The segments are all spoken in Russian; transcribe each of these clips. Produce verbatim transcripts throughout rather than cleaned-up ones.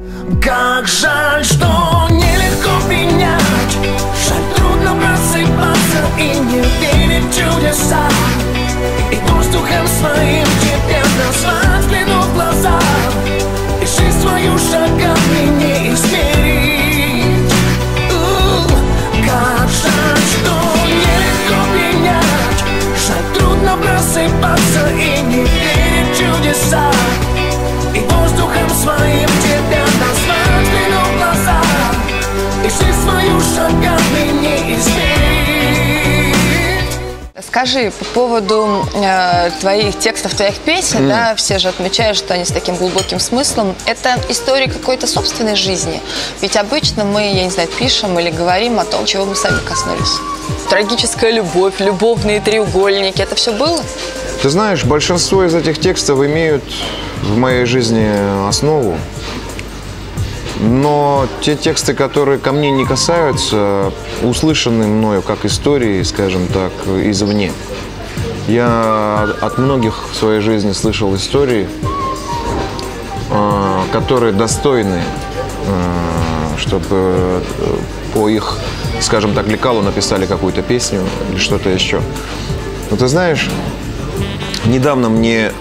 Как жаль, что нелегко принять, жаль, трудно просыпаться и не верить в чудеса, и воздухом своим тебя назвать, взглянув в глаза, и жизнь свою шагами не измерить. Как жаль, что нелегко принять, жаль, трудно просыпаться и не верить в чудеса, и воздухом своим тебя назвать, взглянув в глаза, и жизнь свою шагами не измерить. Скажи, по поводу э, твоих текстов, твоих песен, mm. да, все же отмечают, что они с таким глубоким смыслом. Это история какой-то собственной жизни. Ведь обычно мы, я не знаю, пишем или говорим о том, чего мы сами коснулись. Трагическая любовь, любовные треугольники, это все было? Ты знаешь, большинство из этих текстов имеют в моей жизни основу. Но те тексты, которые ко мне не касаются, услышаны мною как истории, скажем так, извне. Я от многих в своей жизни слышал истории, которые достойны, чтобы по их, скажем так, лекалу написали какую-то песню или что-то еще. Но ты знаешь, недавно мне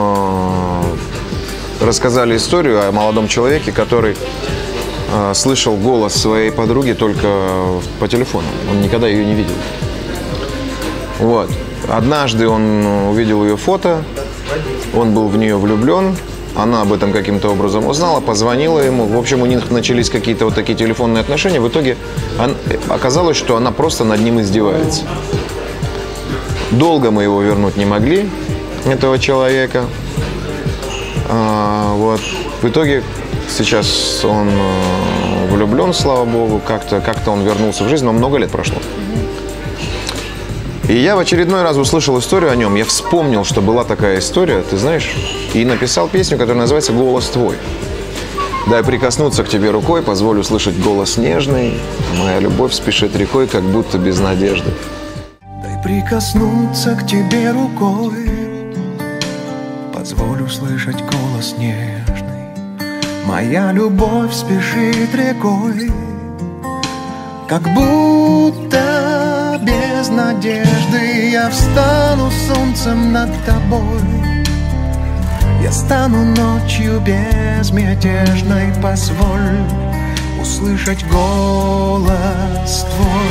рассказали историю о молодом человеке, который э, слышал голос своей подруги только по телефону. Он никогда ее не видел. Вот. Однажды он увидел ее фото, он был в нее влюблен, она об этом каким-то образом узнала, позвонила ему. В общем, у них начались какие-то вот такие телефонные отношения. В итоге он, оказалось, что она просто над ним издевается. Долго мы его вернуть не могли, этого человека. А, вот. В итоге сейчас он влюблен, слава богу, как-то как-то он вернулся в жизнь, но много лет прошло. И я в очередной раз услышал историю о нем, я вспомнил, что была такая история, ты знаешь, и написал песню, которая называется «Голос твой». Дай прикоснуться к тебе рукой, позволь услышать голос нежный, моя любовь спешит рекой, как будто без надежды. Дай прикоснуться к тебе рукой, позволь услышать голос нежный, моя любовь спешит рекой, как будто без надежды. Я встану солнцем над тобой, я стану ночью безмятежной, позволь услышать голос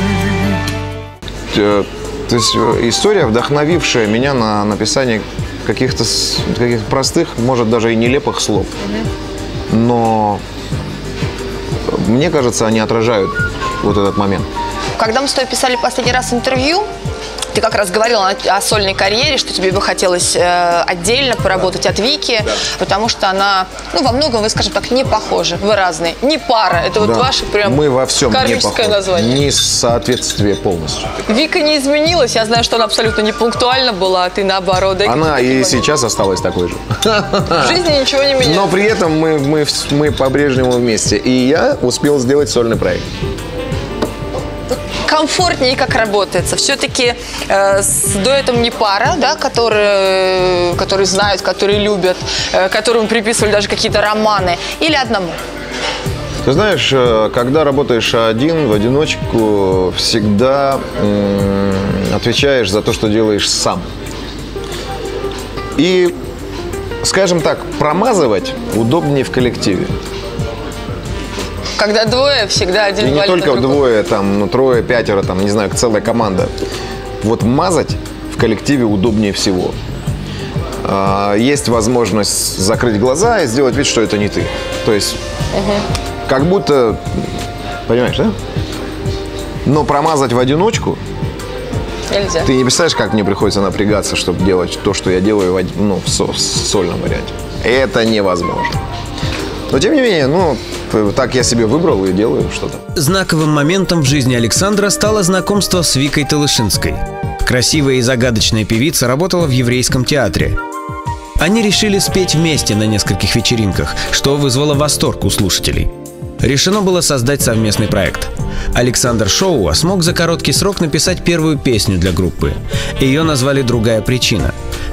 твой. То есть история, вдохновившая меня на написание каких-то каких простых, может, даже и нелепых слов. Но мне кажется, они отражают вот этот момент. Когда мы с тобой писали последний раз интервью, ты как раз говорила о, о сольной карьере, что тебе бы хотелось э, отдельно поработать от Вики, да. Потому что она, ну, во многом, вы, скажем так, не похожи, вы разные, не пара, это вот да. Ваше прям мы во всем кармическое не название. Несоответствие полностью. Вика не изменилась, я знаю, что она абсолютно не пунктуальна была, а ты наоборот. Она и сейчас осталась такой же. В жизни ничего не меняется. Но при этом мы, мы, мы по-прежнему вместе, и я успел сделать сольный проект. Комфортнее как работается. Все-таки э, с дуэтом не пара, да, которые, которые знают, которые любят, э, которым приписывали даже какие-то романы, или одному? Ты знаешь, когда работаешь один, в одиночку, всегда м- отвечаешь за то, что делаешь сам. И, скажем так, промазывать удобнее в коллективе. Когда двое, всегда один. И не только двое, там, ну, трое, пятеро, там, не знаю, целая команда. Вот мазать в коллективе удобнее всего. А, есть возможность закрыть глаза и сделать вид, что это не ты. То есть, угу. Как будто, понимаешь, да? Но промазать в одиночку нельзя. Ты не представляешь, как мне приходится напрягаться, чтобы делать то, что я делаю в, ну, в, со, в сольном варианте. Это невозможно. Но тем не менее, ну, так я себе выбрал и делаю что-то. Знаковым моментом в жизни Александра стало знакомство с Викой Талышинской. Красивая и загадочная певица работала в еврейском театре. Они решили спеть вместе на нескольких вечеринках, что вызвало восторг у слушателей. Решено было создать совместный проект. Александр Шоуа смог за короткий срок написать первую песню для группы. Ее назвали «Другая причина».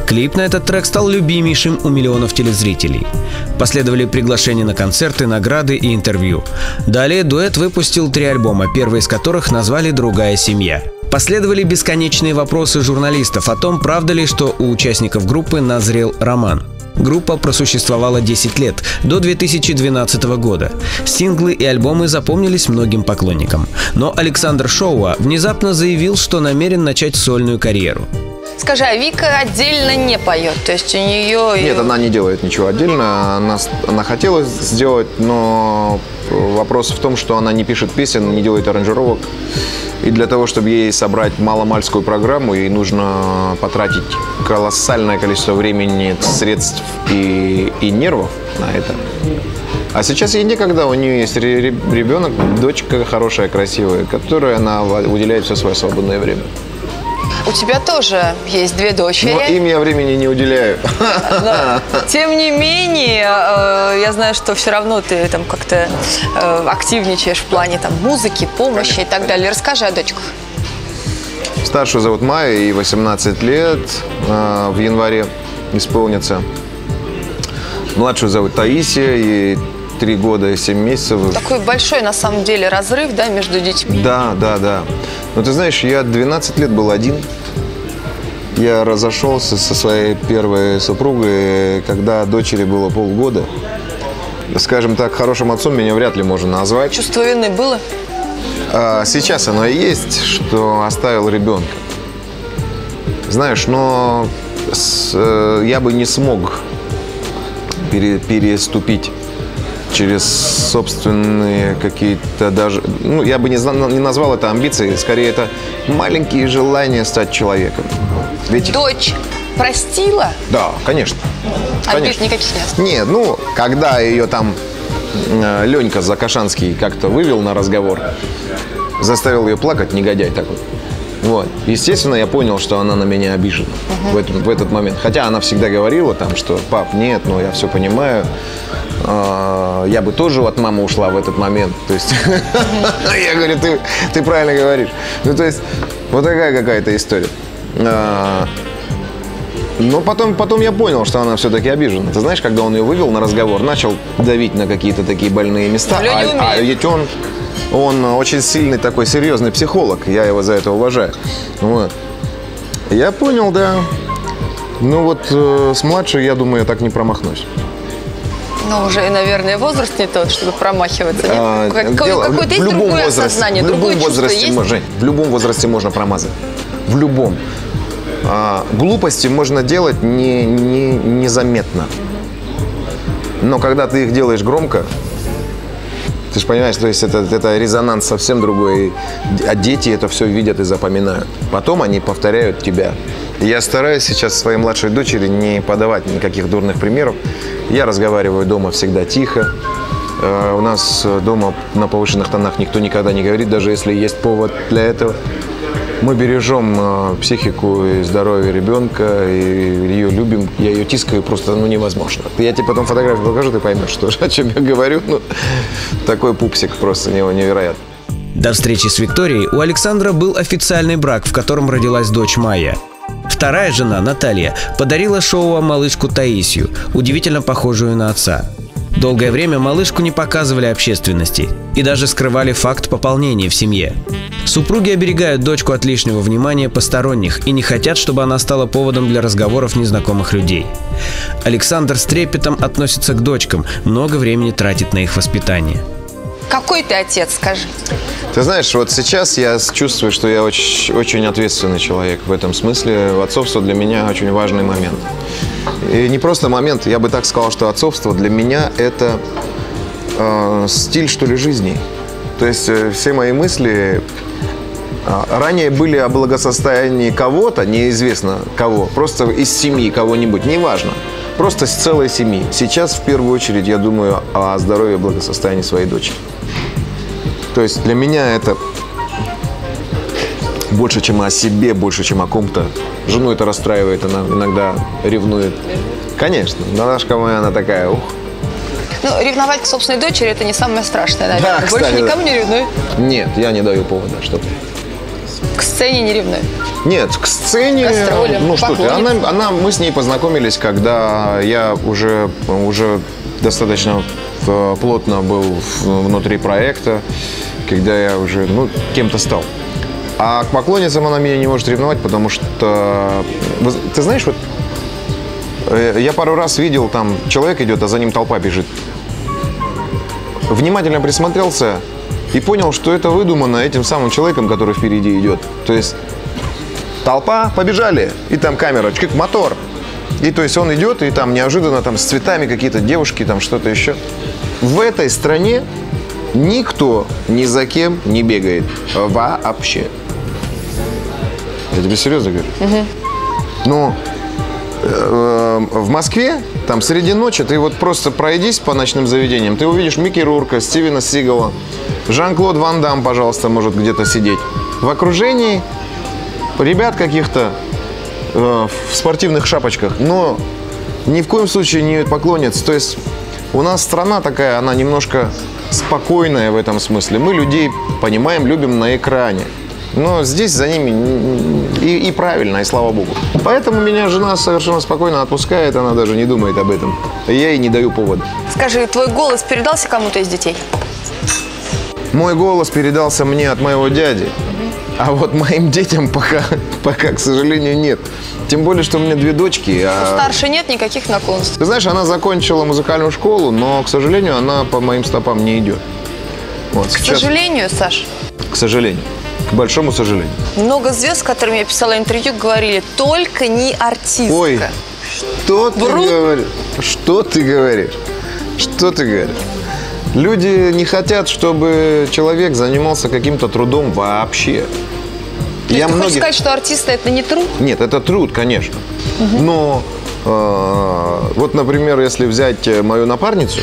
Клип на этот трек стал любимейшим у миллионов телезрителей. Последовали приглашения на концерты, награды и интервью. Далее дуэт выпустил три альбома, первый из которых назвали «Другая семья». Последовали бесконечные вопросы журналистов о том, правда ли, что у участников группы назрел роман. Группа просуществовала десять лет, до две тысячи двенадцатого года. Синглы и альбомы запомнились многим поклонникам. Но Александр Шоуа внезапно заявил, что намерен начать сольную карьеру. Скажи, а Вика отдельно не поет? То есть у нее... Нет, она не делает ничего отдельно. Она, она хотела сделать, но вопрос в том, что она не пишет песен, не делает аранжировок. И для того, чтобы ей собрать маломальскую программу, ей нужно потратить колоссальное количество времени, средств и, и нервов на это. А сейчас ей некогда, у нее есть ребенок, дочка хорошая, красивая, которой она уделяет все свое свободное время. У тебя тоже есть две дочери. Но им я времени не уделяю. Но, тем не менее, э, я знаю, что все равно ты там как-то э, активничаешь в плане там, музыки, помощи Конечно. и так далее. Расскажи о дочках. Старшую зовут Майя, ей восемнадцать лет, э, в январе исполнится. Младшую зовут Таисия, ей три года и семь месяцев. Такой большой, на самом деле, разрыв, да, между детьми. Да, да, да. Но ты знаешь, я двенадцать лет был один. Я разошелся со своей первой супругой, когда дочери было полгода. Скажем так, хорошим отцом меня вряд ли можно назвать. Чувство вины было? А сейчас оно и есть, что оставил ребенка. Знаешь, но с, э, я бы не смог пере, переступить через собственные какие-то даже... Ну, я бы не, не назвал это амбицией, скорее это маленькие желания стать человеком. Ведь... Дочь простила? Да, конечно. Обид никаких не осталось? Нет, ну, когда ее там э, Ленька Закашанский как-то вывел на разговор, заставил ее плакать, негодяй такой. Вот. Естественно, я понял, что она на меня обижена uh-huh. в, этот, в этот момент. Хотя она всегда говорила там, что пап, нет, ну я все понимаю. Я бы тоже от мамы ушла в этот момент. То есть, я говорю, ты, ты правильно говоришь. Ну, то есть, вот такая какая-то история. Но потом, потом я понял, что она все-таки обижена. Ты знаешь, когда он ее вывел на разговор, начал давить на какие-то такие больные места. А, а ведь он, он очень сильный такой серьезный психолог. Я его за это уважаю. Вот. Я понял, да. Ну вот э, с младшей, я думаю, я так не промахнусь. Ну, уже, наверное, возраст не тот, чтобы промахиваться. А, Какое-то есть другое возрасте, осознание, в другое любом чувство возрасте, есть? Жень, в любом возрасте можно промазать. В любом. А, глупости можно делать не, не, незаметно. Но когда ты их делаешь громко, ты же понимаешь, то есть это, это резонанс совсем другой. А дети это все видят и запоминают. Потом они повторяют тебя. Я стараюсь сейчас своей младшей дочери не подавать никаких дурных примеров. Я разговариваю дома всегда тихо. У нас дома на повышенных тонах никто никогда не говорит, даже если есть повод для этого. Мы бережем психику и здоровье ребенка, и ее любим. Я ее тискаю просто ну, невозможно. Я тебе потом фотографию покажу, ты поймешь, что, о чем я говорю. Ну, такой пупсик просто невероятный. До встречи с Викторией у Александра был официальный брак, в котором родилась дочь Майя. Вторая жена, Наталья, подарила Шоуа малышку Таисию, удивительно похожую на отца. Долгое время малышку не показывали общественности и даже скрывали факт пополнения в семье. Супруги оберегают дочку от лишнего внимания посторонних и не хотят, чтобы она стала поводом для разговоров незнакомых людей. Александр с трепетом относится к дочкам, много времени тратит на их воспитание. Какой ты отец, скажи? Ты знаешь, вот сейчас я чувствую, что я очень, очень ответственный человек в этом смысле. Отцовство для меня очень важный момент. И не просто момент, я бы так сказал, что отцовство для меня это э, стиль, что ли, жизни. То есть э, все мои мысли э, ранее были о благосостоянии кого-то, неизвестно кого, просто из семьи кого-нибудь, неважно. Просто с целой семьи. Сейчас в первую очередь я думаю о здоровье и благосостоянии своей дочери. То есть для меня это больше, чем о себе, больше, чем о ком-то. Жену это расстраивает, она иногда ревнует. Конечно, Наташка моя, она такая, ух. Ну, ревновать к собственной дочери – это не самое страшное, наверное. Да, кстати, больше никому да. не ревнуй. Нет, я не даю повода, что-то. К сцене не ревнуй. Нет, к сцене, гастролям, ну что ты, она, поклонница. она, мы с ней познакомились, когда я уже, уже достаточно э, плотно был в- внутри проекта, когда я уже, ну, кем-то стал. А к поклонницам она меня не может ревновать, потому что, вы- ты знаешь, вот э, я пару раз видел, там человек идет, а за ним толпа бежит. Внимательно присмотрелся и понял, что это выдумано этим самым человеком, который впереди идет. То есть толпа, побежали, и там камера, чик, мотор. И то есть он идет, и там неожиданно там с цветами какие-то девушки, там что-то еще. В этой стране никто ни за кем не бегает. Вообще. Я тебе серьезно говорю. Ну, э, в Москве, там среди ночи, ты вот просто пройдись по ночным заведениям, ты увидишь Микки Рурка, Стивена Сигала, Жан-Клод Ван Дам, пожалуйста, может где-то сидеть. В окружении ребят каких-то э, в спортивных шапочках, но ни в коем случае не поклонниц. То есть у нас страна такая, она немножко спокойная в этом смысле. Мы людей понимаем, любим на экране. Но здесь за ними и, и правильно, и слава богу. Поэтому меня жена совершенно спокойно отпускает, она даже не думает об этом. Я ей не даю повода. Скажи, твой голос передался кому-то из детей? Мой голос передался мне от моего дяди, а вот моим детям пока, пока, к сожалению, нет. Тем более, что у меня две дочки. А... Старше нет никаких наклонностей. Ты знаешь, она закончила музыкальную школу, но, к сожалению, она по моим стопам не идет. Вот, К сейчас- сожалению, Саш, К сожалению. К большому сожалению. много звезд, с которыми я писала интервью, говорили, только не артистка. Ой, что ты Врут. говоришь? Что ты говоришь? Что ты говоришь? Люди не хотят, чтобы человек занимался каким-то трудом вообще. То есть Я ты многих- хочешь сказать, что артисты это не труд? Нет, это труд, конечно. Но э, вот, например, если взять э, мою напарницу,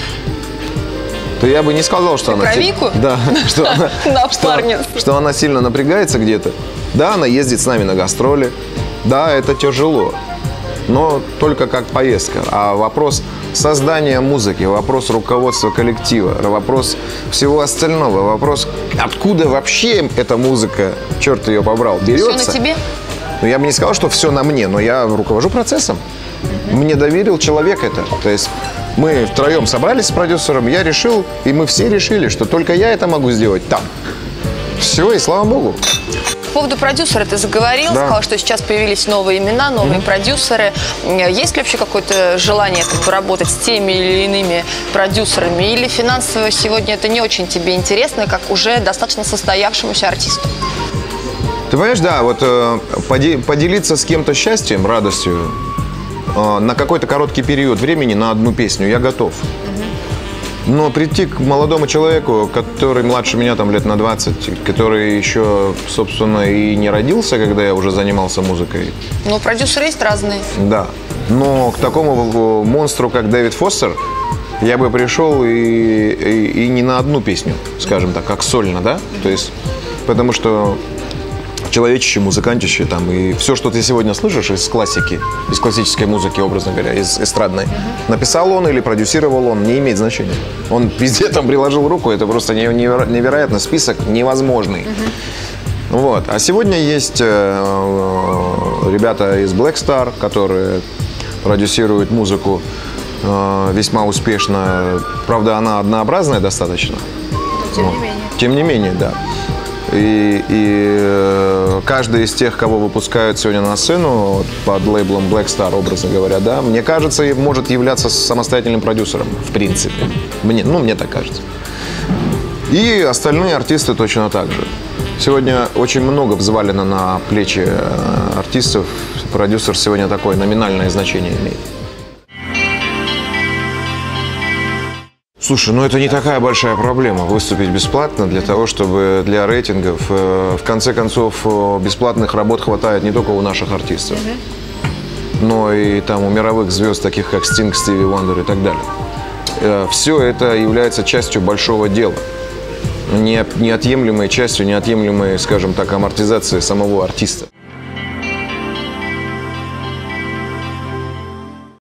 то я бы не сказал, что Ты она... про си- Вику? Да, что она, что, Напарницу. что она сильно напрягается где-то. Да, она ездит с нами на гастроли. Да, это тяжело. Но только как поездка. А вопрос создания музыки, вопрос руководства коллектива, вопрос всего остального, вопрос, откуда вообще эта музыка, черт ее побрал, берется. Все на тебе? Ну, я бы не сказал, что все на мне, но я руковожу процессом. Мне доверил человек это. То есть мы втроем собрались с продюсером, я решил, и мы все решили, что только я это могу сделать там. Все, и слава богу. По поводу продюсера ты заговорил, Да. сказал, что сейчас появились новые имена, новые продюсеры. Есть ли вообще какое-то желание как бы работать с теми или иными продюсерами? Или финансово сегодня это не очень тебе интересно, как уже достаточно состоявшемуся артисту? Ты понимаешь, да, вот э, поде- поделиться с кем-то счастьем, радостью э, на какой-то короткий период времени на одну песню я готов. Но прийти к молодому человеку, который младше меня там лет на двадцать, который еще, собственно, и не родился, когда я уже занимался музыкой, Ну, продюсеры есть разные. да. Но к такому монстру, как Дэвид Фостер, я бы пришел и, и, и не на одну песню, скажем так, как сольно, да? То есть, потому что человечище, музыкантище там, и все, что ты сегодня слышишь из классики, из классической музыки, образно говоря, из эстрадной, написал он или продюсировал он, не имеет значения. Он везде там приложил руку, это просто не- неверо- невероятно, список невозможный. Вот. А сегодня есть э, ребята из Black Star, которые продюсируют музыку э, весьма успешно. Правда, она однообразная достаточно. Тем Ну, не менее. Тем не менее, да. И, и э, каждый из тех, кого выпускают сегодня на сцену вот, под лейблом Black Star, образно говоря, да, мне кажется, и может являться самостоятельным продюсером, в принципе. Мне, ну, мне так кажется. И остальные артисты точно так же. Сегодня очень много взвалено на плечи э, артистов. Продюсер сегодня такое номинальное значение имеет. Слушай, ну это не такая большая проблема выступить бесплатно для того, чтобы для рейтингов. э, В конце концов, э, бесплатных работ хватает не только у наших артистов, но и там у мировых звезд, таких как Стинг, Стиви Вандер и так далее. Все это является частью большого дела. Не- Неотъемлемой частью, неотъемлемой, скажем так, амортизации самого артиста.